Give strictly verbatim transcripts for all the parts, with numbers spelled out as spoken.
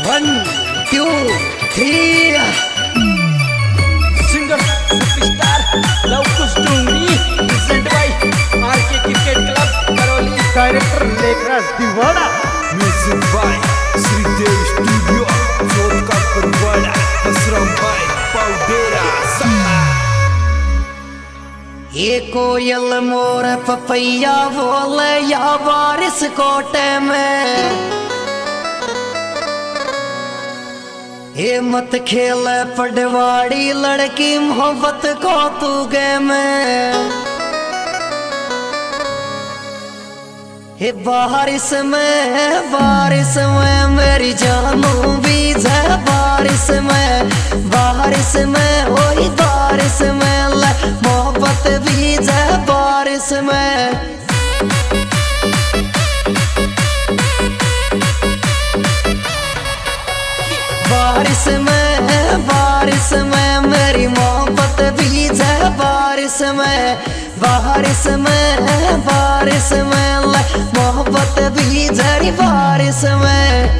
One two three. Singer superstar Lavkush Dungri present by RK cricket club Karauli. Director Lekhraj Deewana. Music by Shridev studio Jodhka Parwada हसरम by Paudera. ये कोयल मोर papaya बोले या बारिश कोटे में। ये मत खेल पटवाड़ी लड़की मोहब्बत को तू गे में। ये बारिश में बारिश में मेरी जानू बीज है बारिश में। बारिश में वही बारिश में ले मोहब्बत बीज है बारिश में। बारिश में बारिश में मेरी मोहब्बत बीज है बारिश में। बारिश में बारिश में ले मोहब्बत बीज है बारिश में।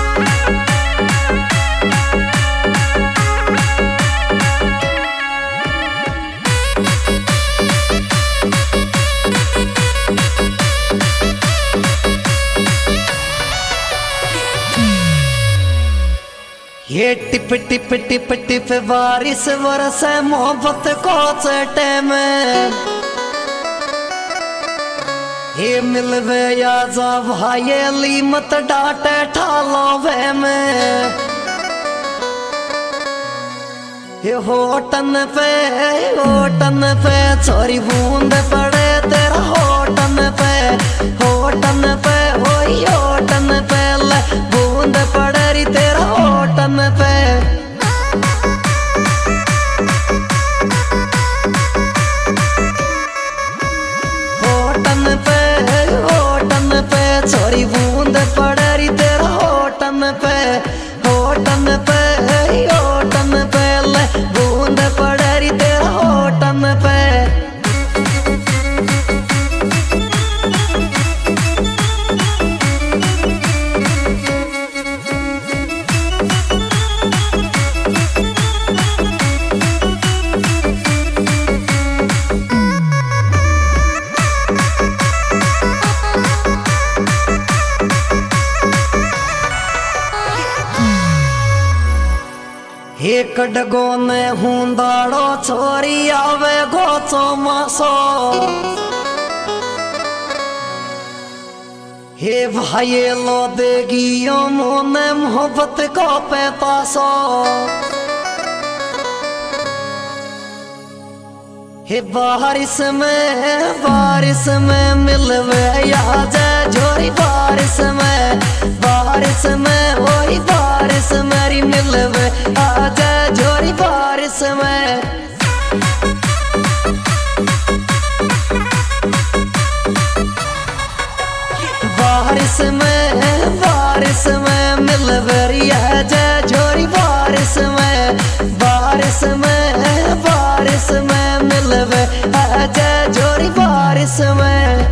ये टिप टिप टिप टिप बारिश बरस मोहब्बत को चटे में। ये मिलवे या जा भाई मत डांटे ठालो वे में। ये होटन पे होटन पे छोरी बूंद पड़े तेरा होटन पे। होटन पे वही होटन पे ले बूंद पड़े री तेरा होटन पे। होटन पे होटन पे छोरी बूंद पड़े री तेरा होटन पे। होटन पे होटन पे ले बूंद पड़े री तेरा होटन पे। एक डगो ने हुंदाड़ो छोरी आवे गोचो मासो। हे भाई लो देगी यो मोने मोहब्बत को पैतासो। हे बारिश में बारिश में मिलवे या जा जोरी बारिश में। बारिश में वही बारिश मेरी मिलवे आजा जोरी बारिश में। बारिश में बारिश में मिलवे आजा जोरी बारिश में। बारिश में बारिश में मिलवे आजा जोरी बारिश में।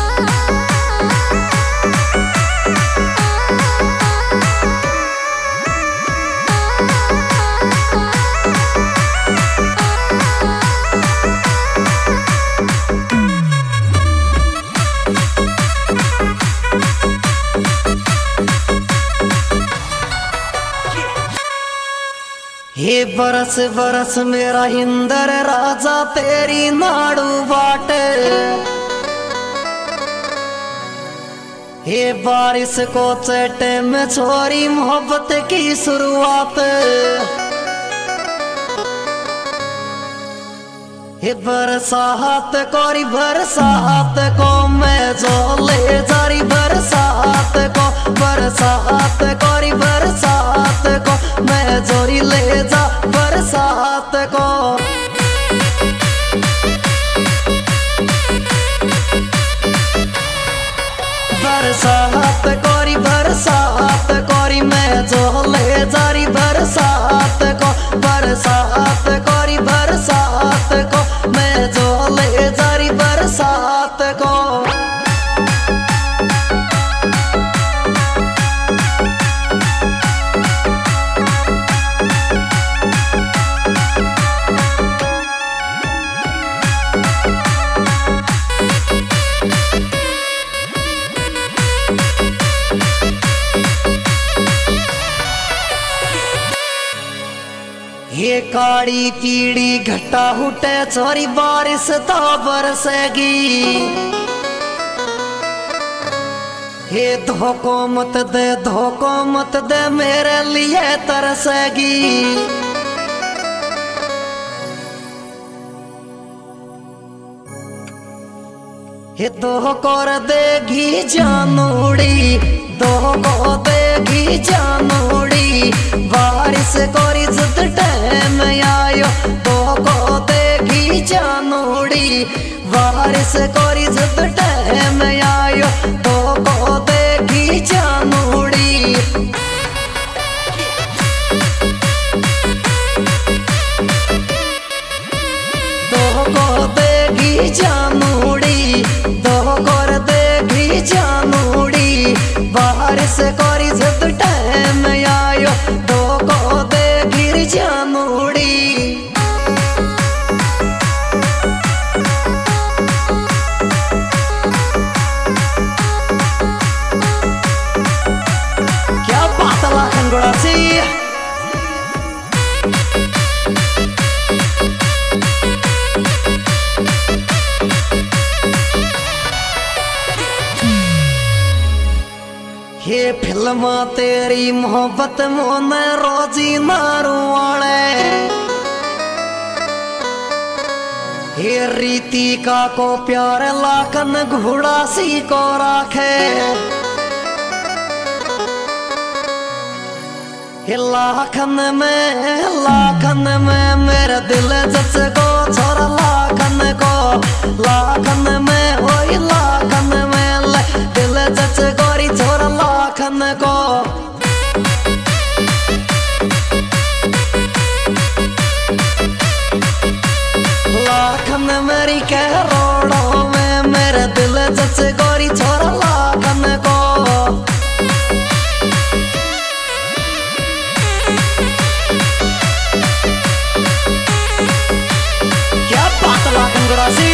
ये बरस बरस मेरा इंदर राजा तेरी नाड़ू बाटे। ये बारिश को चटे में छोरी मोहब्बत की शुरुआत। ये बरसात कोरी बरसात को मैं जो ले जारी बरसात को। बरसात कोरी बरसात को मैं जोरी ले जा बरसात को। बरसात कोरी बरसात कोरी मैं जो ले जारी बरसात को। बरसात कोरी बरसात को मैं जो ले जारी बरसात को। ये काड़ी पीड़ी घटा हुटे चोरी बारिश तो बरसेगी। ये धोखो मत दे धोखो मत दे मेरे लिए तरसेगी। ये दो कर देगी जानूड़ी दो को देगी जानूड़ी बारिश कोरी जिद टाइम आयो दो को देगी जानूड़ी बारिश कोरी जिद टाइम आयो दो को देगी जानूड़ी। दो को देगी जानूड़ी दो कर देगी जानूड़ी बारिश कोरी जिद टाइम आयो दो को देगी जानूड़ी। क्या बात है लाखन गोड़ा सी। ये फिल्म तेरी मोहब्बत मोने रोजी मारू वाले ये रीति का को प्यार लाखन घोड़ा सी को राखे। ये लाखन में लाखन में मेरा दिल जच को छोरा लाखन को लाखन में वही लाखन में दिल जच गोरी छोरा लाखन को। लाखन मेरी कह रोड़ों में मेरा दिल जच गोरी छोरा लाखन को। क्या बात लाखन गुरासी।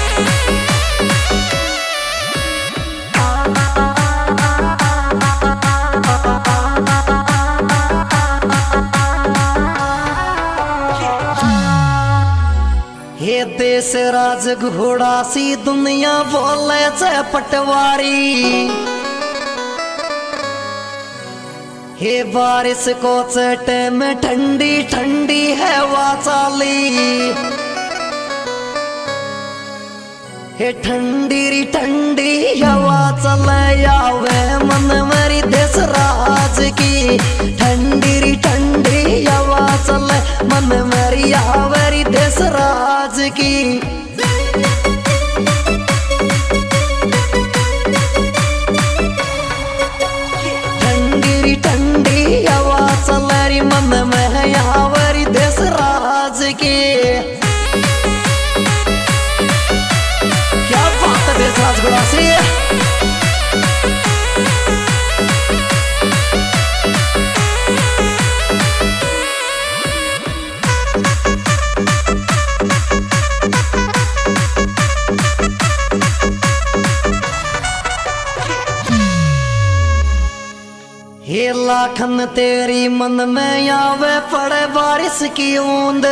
ये देश राज घोड़ा सी दुनिया बोले से पटवारी। ये बारिश को चटे में ठंडी ठंडी हवा चाली। ये ठंडी री ठंडी हवा चले आवे मन मेरी देश राज की। ठंडी री ठंडी हवा चले मन मेरी आवेरी देश राज की। ठंडी री ठंडी हवा चले मन में आवेरी देश राज की। क्या बात है देश राज गुड़ा से। ये लाखन तेरी मन में आवे पड़े बारिश की बूंद।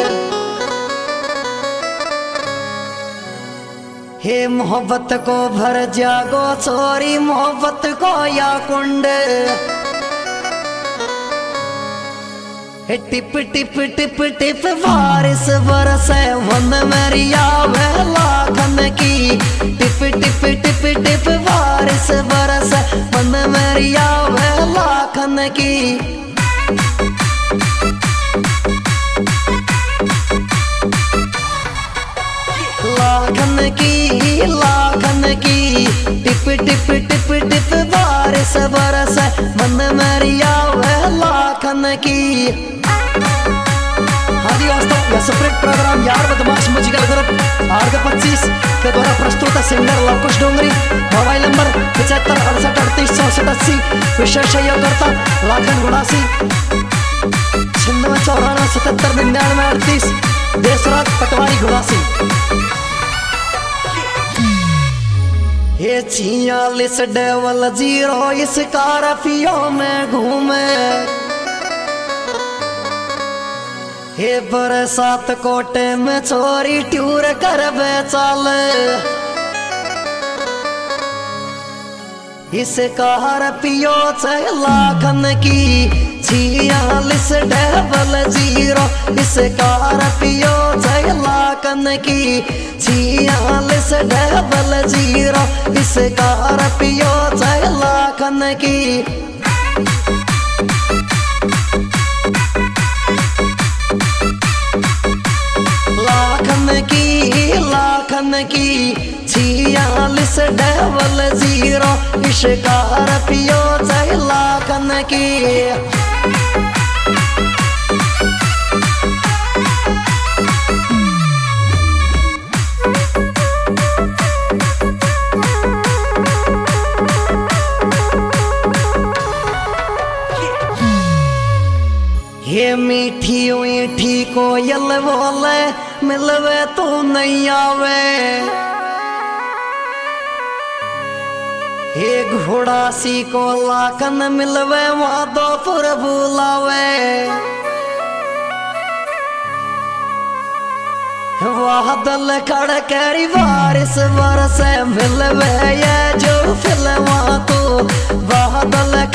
हे मोहब्बत को भर जागो छोरी मोहब्बत को या कुंड। हे टिप टिप टिप टिप बारिश बरसे मन मेरी आवे लाखन की। टिप टिप टिप टिप बारिश बरसे मन मेरी आवे लाखन की। लाखन की लाखन की टिप टिप टिप टिप बारिश बरसे मन मेरी आवे लाखन की। हाँ जी दोस्तों, यह सेपरेट प्रोग्राम यार बदमाश म्यूजिकल ग्रुप आर्ग पच्चीस के द्वारा प्रस्तुत है singer Lavkush Dongri. Mobile number पचहत्तर अड़सठ अड़तीस चौसठ अस्सी। विशेष सहयोगकर्ता लाखन गुड़ासी। छिन्नवे चौरानवे सतहत्तर निन्यानवे अड़तीस। देशराज पटवारी गुड़ासी। ये छियालीस डेवल जीरो इस कारफियों में घूमे। हे बरसात कोटे में छोरी ट्यूर कर बेचाल इस कार पियो छह लाखन की छियालीस डबल जीरो इस कार पियो छह लाखन की छियालीस डबल जीरो इस कार पियो छह लाखन की लाखन की लाखन की छियालीस डबल जीरो इश्कार पियो छह लाखन की ये मीठी मीठी कोयल बोले मिलवे तू नहीं आवे हे घोड़ा सी को लाखन मिलवे माधोपुर बुलावे बादल खड़ करी बारिश बरसे मिलवे ये जो फिल्मा तू बादल